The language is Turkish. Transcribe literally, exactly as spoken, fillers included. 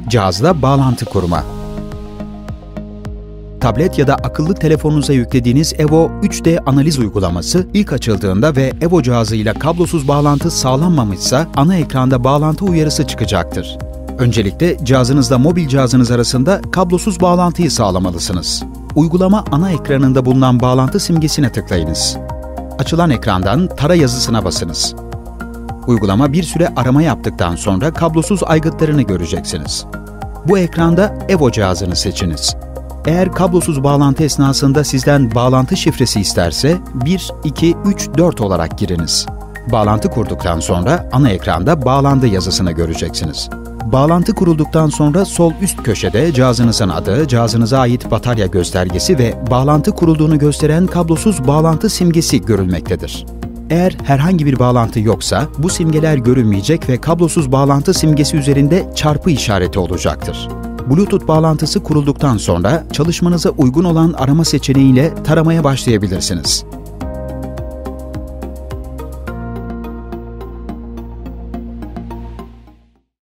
Cihazla bağlantı kurma. Tablet ya da akıllı telefonunuza yüklediğiniz Evo üç D analiz uygulaması ilk açıldığında ve Evo cihazıyla kablosuz bağlantı sağlanmamışsa ana ekranda bağlantı uyarısı çıkacaktır. Öncelikle cihazınızla mobil cihazınız arasında kablosuz bağlantıyı sağlamalısınız. Uygulama ana ekranında bulunan bağlantı simgesine tıklayınız. Açılan ekrandan tara yazısına basınız. Uygulama bir süre arama yaptıktan sonra kablosuz aygıtlarını göreceksiniz. Bu ekranda Evo cihazını seçiniz. Eğer kablosuz bağlantı esnasında sizden bağlantı şifresi isterse bir iki üç dört olarak giriniz. Bağlantı kurduktan sonra ana ekranda bağlandı yazısını göreceksiniz. Bağlantı kurulduktan sonra sol üst köşede cihazınızın adı, cihazınıza ait batarya göstergesi ve bağlantı kurulduğunu gösteren kablosuz bağlantı simgesi görülmektedir. Eğer herhangi bir bağlantı yoksa bu simgeler görünmeyecek ve kablosuz bağlantı simgesi üzerinde çarpı işareti olacaktır. Bluetooth bağlantısı kurulduktan sonra çalışmanıza uygun olan arama seçeneğiyle taramaya başlayabilirsiniz.